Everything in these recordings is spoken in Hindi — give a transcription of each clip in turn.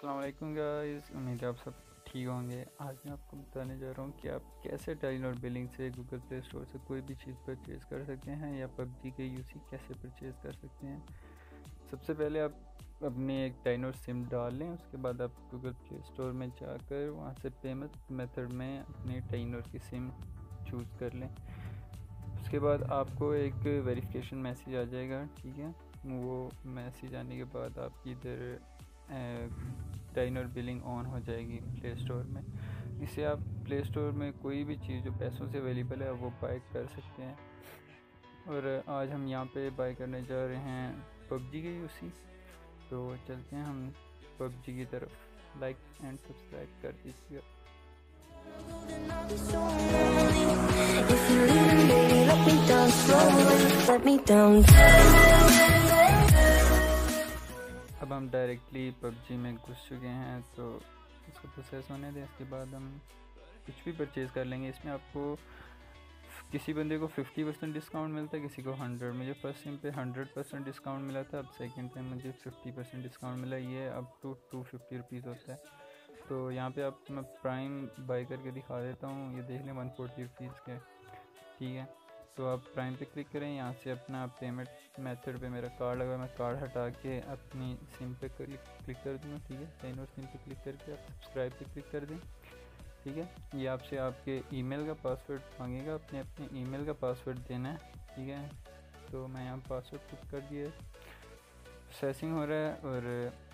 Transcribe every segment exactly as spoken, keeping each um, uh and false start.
अस्सलाम वालेकुम गाइस, उम्मीद है आप सब ठीक होंगे। आज मैं आपको बताने जा रहा हूँ कि आप कैसे टाइनर बिलिंग से गूगल प्ले स्टोर से कोई भी चीज़ परचेज़ कर सकते हैं या पबजी के यूसी कैसे परचेज़ कर सकते हैं। सबसे पहले आप अपनी एक टाइनर सिम डाल लें, उसके बाद आप गूगल प्ले स्टोर में जाकर वहाँ से पेमेंट मेथड में अपनी टाइनर की सिम चूज़ कर लें। उसके बाद आपको एक वेरिफिकेशन मैसेज आ जाएगा, ठीक है। वो मैसेज आने के बाद आपकी इधर टाइनर बिलिंग ऑन हो जाएगी प्ले स्टोर में। इससे आप प्ले स्टोर में कोई भी चीज़ जो पैसों से अवेलेबल है वो बाय कर सकते हैं। और आज हम यहाँ पे बाय करने जा रहे हैं पबजी के यूसी। तो चलते हैं हम पबजी की तरफ। लाइक एंड सब्सक्राइब कर दीजिएगा। अब हम डायरेक्टली पबजी में घुस चुके हैं, तो इसको प्रोसेस होने दें। इसके बाद हम कुछ भी परचेज़ कर लेंगे। इसमें आपको किसी बंदे को फिफ्टी परसेंट डिस्काउंट मिलता है, किसी को हंड्रेड। मुझे फर्स्ट सिम पे हंड्रेड परसेंट डिस्काउंट मिला था, अब सेकंड पे मुझे फिफ्टी परसेंट डिस्काउंट मिला। ये अब टू टू फिफ्टी रुपीज़ होता है। तो यहाँ पे आप मैं प्राइम बाई करके दिखा देता हूँ। ये देख लें वन फोर्टी रुपीज़ के, ठीक है। तो आप प्राइम पे क्लिक करें, यहाँ से अपना पेमेंट मेथड पे मेरा कार्ड लगा, मैं कार्ड हटा के अपनी सिम पे क्लिक क्लिक कर दूँगा, ठीक है। टाइनर सिम पे क्लिक करके आप सब्सक्राइब पे क्लिक कर दें, ठीक है। ये आपसे आपके ईमेल का पासवर्ड मांगेगा, अपने अपने ईमेल का पासवर्ड देना है, ठीक है। तो मैं यहाँ पासवर्ड पुट कर दिया, प्रोसेसिंग हो रहा है। और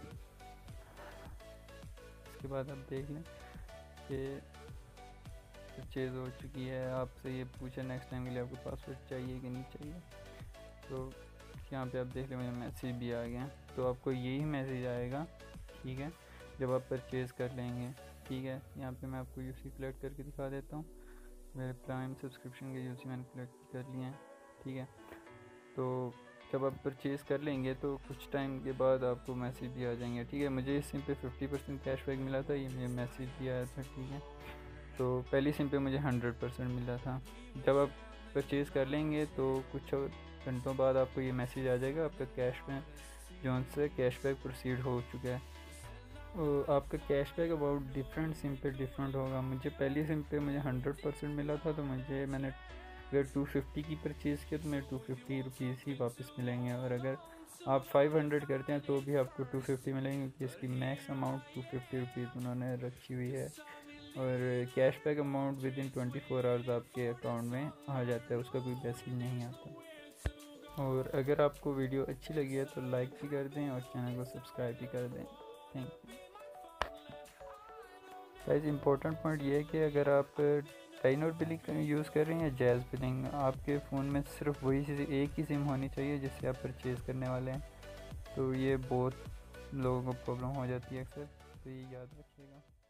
इसके बाद आप देख लें कि परचेज़ हो चुकी है। आपसे ये पूछा नेक्स्ट टाइम के लिए आपको पासवर्ड चाहिए कि नहीं चाहिए। तो यहाँ पे आप देख लें मुझे मैसेज भी आ गया। तो आपको यही मैसेज आएगा, ठीक है, जब आप परचेज़ कर लेंगे, ठीक है। यहाँ पे मैं आपको यूसी कलेक्ट करके दिखा देता हूँ। मेरे प्राइम सब्सक्रिप्शन के यूसी मैंने कलेक्ट कर लिए हैं, ठीक है। तो जब आप परचेज़ कर लेंगे तो कुछ टाइम के बाद आपको मैसेज भी आ जाएंगे, ठीक है। मुझे इस सिम पे फिफ्टी परसेंट कैशबैक मिला था, ये मुझे मैसेज भी आया था, ठीक है। तो पहली सिम पे मुझे हंड्रेड परसेंट मिला था। जब आप परचेज़ कर लेंगे तो कुछ घंटों बाद आपको ये मैसेज आ जाएगा, आपका कैश में जोन से कैशबैक प्रोसीड हो चुका है। और आपका कैशबैक अबाउट डिफरेंट सिम पे डिफरेंट होगा। मुझे पहली सिम पे मुझे हंड्रेड परसेंट मिला था, तो मुझे मैंने अगर टू फिफ्टी की परचेज़ किया तो मेरे टू फिफ्टी रुपीज़ ही वापस मिलेंगे। और अगर आप फाइव हंड्रेड करते हैं तो भी आपको टू फिफ्टी मिलेंगे, क्योंकि इसकी max amount two fifty rupees उन्होंने रखी हुई है। और cashback amount within twenty four hours आपके अकाउंट में आ जाता है, उसका कोई मैसेज नहीं आता। और अगर आपको वीडियो अच्छी लगी है तो लाइक भी कर दें और चैनल को सब्सक्राइब भी कर दें। Thank you guys. Important point ये है कि अगर आप टाइनर बिलिंग यूज़ कर रहे हैं या जैज़ बिलिंग, आपके फ़ोन में सिर्फ वही चीज़ एक ही सिम होनी चाहिए जिससे आप परचेज़ करने वाले हैं। तो ये बहुत लोगों को प्रॉब्लम हो जाती है अक्सर, तो ये याद रखिएगा।